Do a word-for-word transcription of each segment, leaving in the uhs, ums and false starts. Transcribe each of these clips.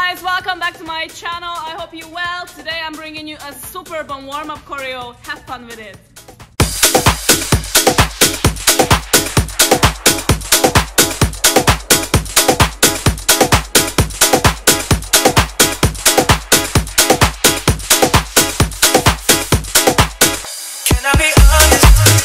guys, welcome back to my channel. I hope you're well. Today I'm bringing you a super bomb warm-up choreo. Have fun with it. Can I be honest?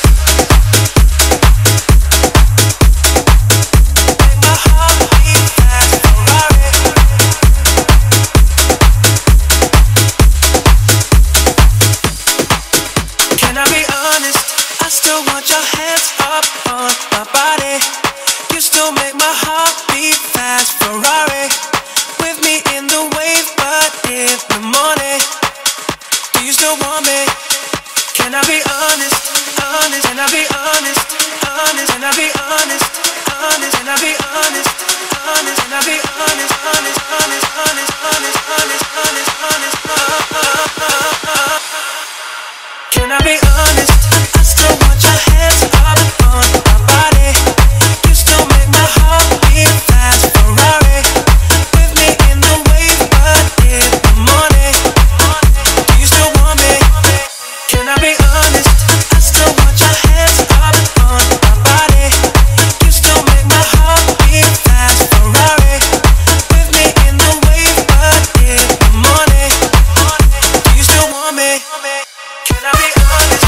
Can I be honest, honest, can I be honest, honest, can I be honest, honest, can I be honest, honest, can I be honest, honest, honest, honest, honest, honest, honest, honest, can I be honest? I still want your hands up on my body. You still make my heart beat fast, Ferrari. With me in the wave, but in the morning. Do you still want me? Can I be honest? I still want your hands up on my body. You still make my heart beat fast, Ferrari. With me in the wave, but in the morning. Do you still want me? Can I be honest?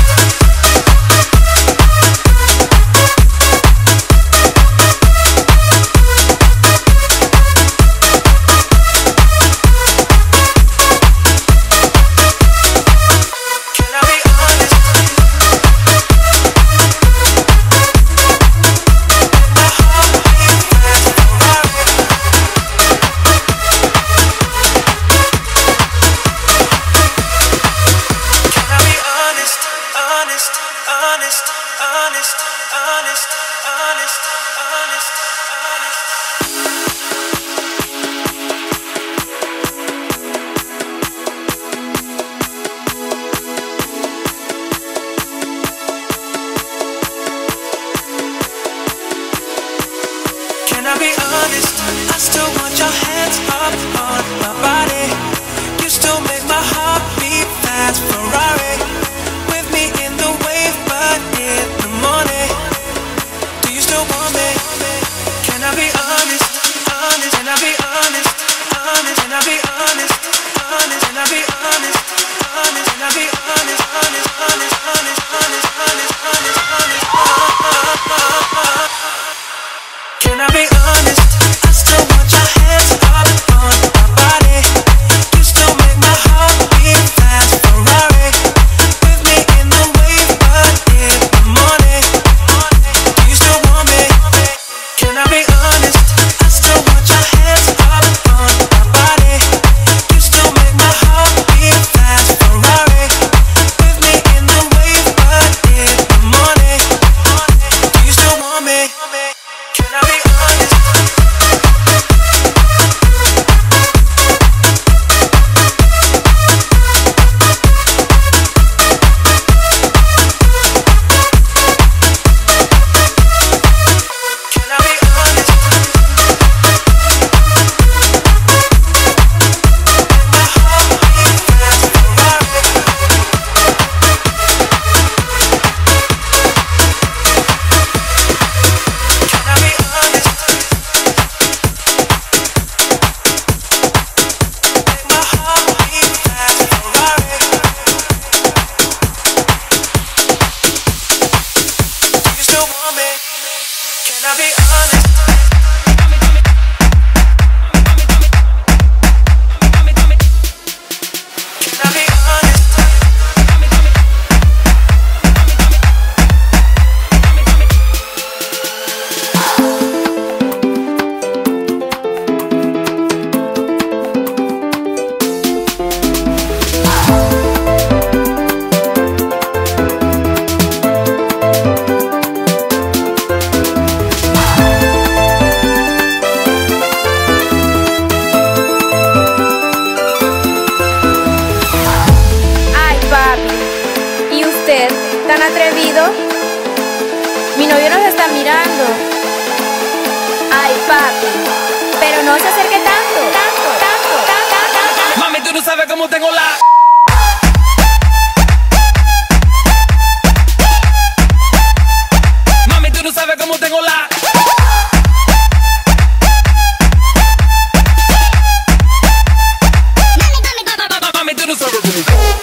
Honest, honest, honest, honest, honest, can I be honest? I still want your hands up on my body. You still make my heart beat fast, Ferrari. With me in the wave, but in the morning. Do you still want me? Can I be honest? Honest, can I be honest? Honest, can I be honest? Honest, can I be honest? Honest, can I be honest? Honest, honest, honest, honest, honest, honest, honest. Can I be honest? I still want your hands up on my body. You still make my heart beat fast, Ferrari. With me in the wave, but in the morning. Do you still want me? Can I be honest? I still want your hands up on my body. You still make my heart beat fast, Ferrari. With me in the wave, but in the morning. Do you still want me? Can I be honest? Can I be honest? My heart beat fast, Ferrari. Can I be honest? Make my heart beat fast, Ferrari. Do you still want me? Can I be honest? Can I be honest? ¿Tan atrevido? Mi novio nos está mirando. Ay, papi, pero no se acerque tanto, tanto, tanto, tanto. no sabes cómo tengo la. Mami, tú no sabes cómo tengo la. Mami, tú no sabes cómo tengo la.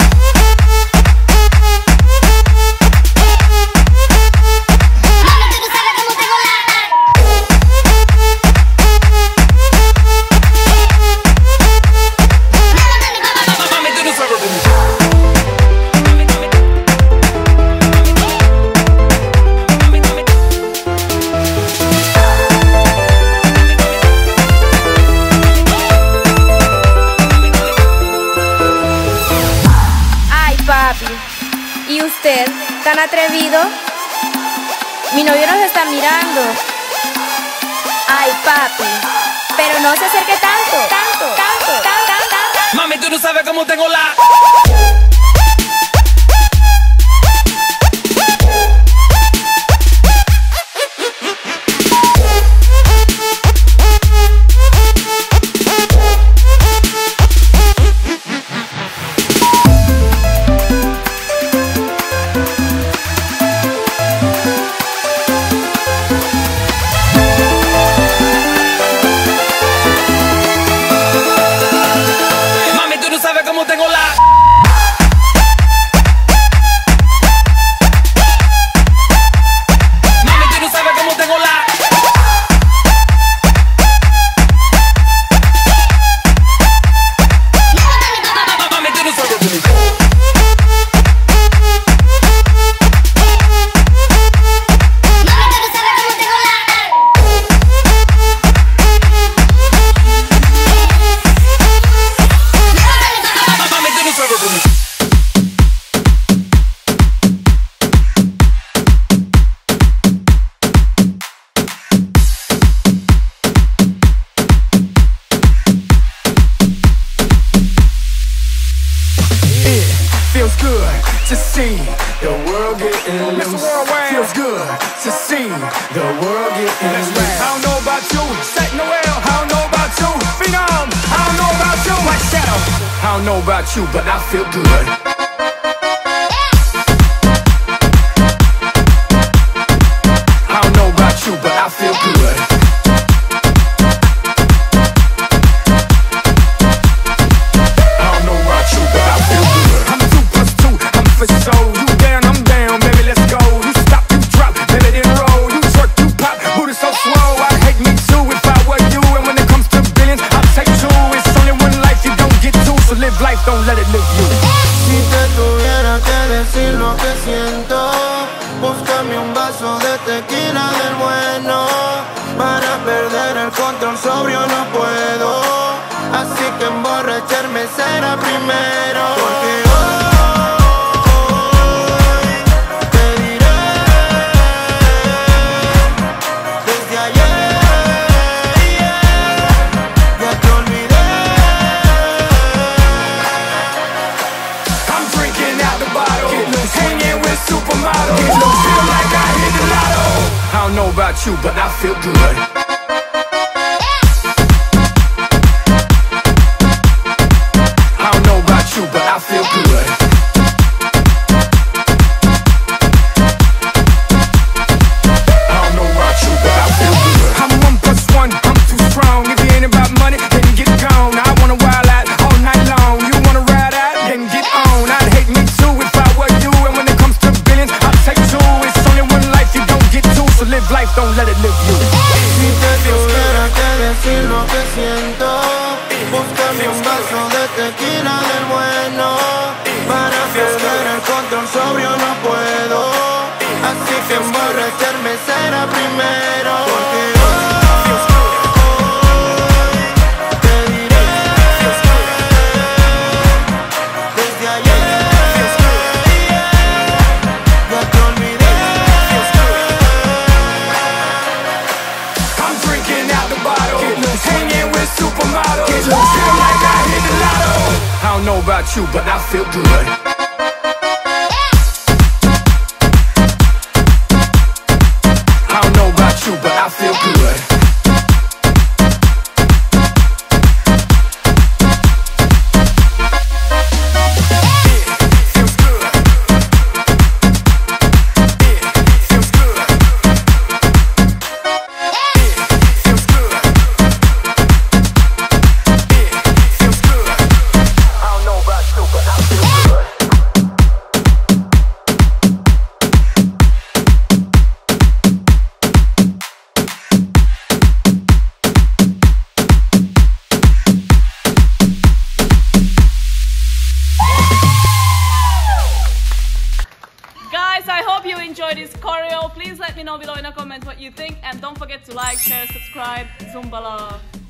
¿Y usted, tan atrevido? Mi novio nos está mirando. Ay, papi, pero no se acerque tanto, tanto, tanto, tanto, tanto. Mami, tú no sabes cómo tengo la. Feels good to see the world getting loose. Feels good to see the world getting loose. I don't know about you, Saint Noel. I don't know about you, Phenom. I don't know about you, White Shadow. I don't know about you, but I feel good. I don't know about you, but I feel good. So you down, I'm down, baby, let's go. You stop, you drop, baby, then roll. You twerk, you pop, booty so swole. I'd hate me too if I were you. And when it comes to billions, I'll take two. It's only one life, you don't get two. So live life, don't let it live you. Si te tuviera que decir lo que siento, búscame un vaso de tequila del bueno. Para perder el control sobrio no puedo. Así que emborracharme será primero. Porque hoy supermodel. Feel like I hit the lotto. I don't know about you, but I feel good. I don't know about you, but I feel good. I don't know about you, but I feel good. I'm one plus one, I'm too strong. If you ain't about money, then get gone. I wanna wild out all night long. You wanna ride out, then get on. I'd hate me too if I were you. And when it comes to billions, I'll take two. It's only one life, you don't get two. So live life, don't let it live you. Si te tuviera que decir lo que siento, búscame un vaso de tequila del bueno. Para perder el control sobrio no puedo. Así que emborracharme será primero. Porque hoy te diré, desde ayer ya te olvidé. I'm drinking out the bottle, hanging with supermodels. Feel like I hit the lotto. I don't know about you, but I feel good. I don't know about you, but I feel good. enjoy this choreo. Please let me know below in the comments what you think, and don't forget to like, share, subscribe. Zumba love.